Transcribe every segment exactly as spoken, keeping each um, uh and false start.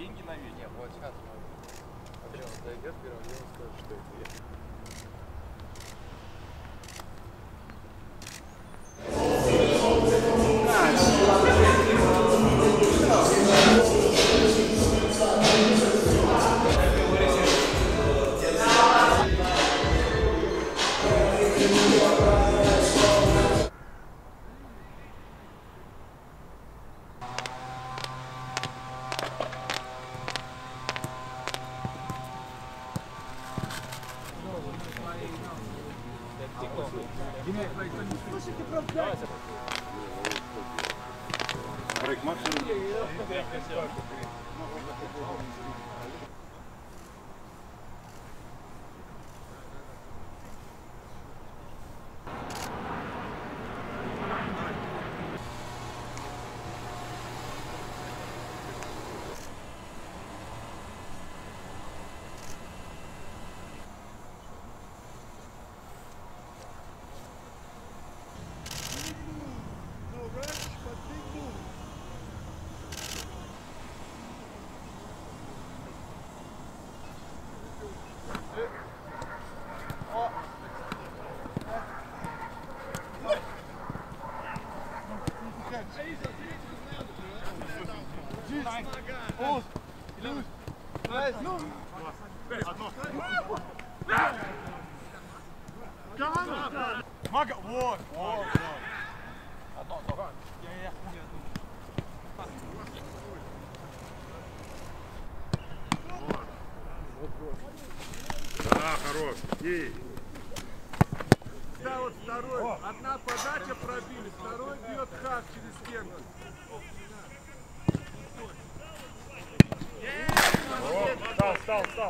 деньги на вечер. Нет, вот сейчас. Смотри, он зайдет первым делом, скажет, что это я. Брейк максимум. Мага, вот, вот, одно, одно. Я, я. Да, хорош. И. Да, вот второй. Одна подача пробили, второй бьет хак через стенку. Встал, встал, встал.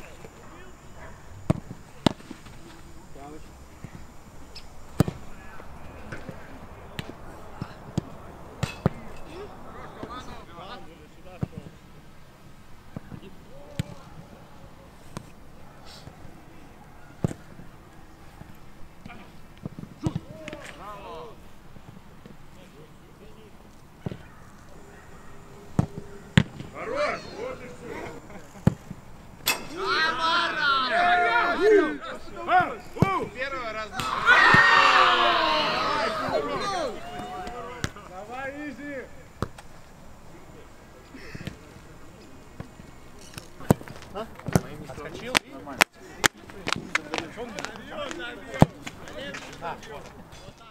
Хорош, вот и все. Первый раз. Давай, изи. Отскочил? Нормально. Серьезно,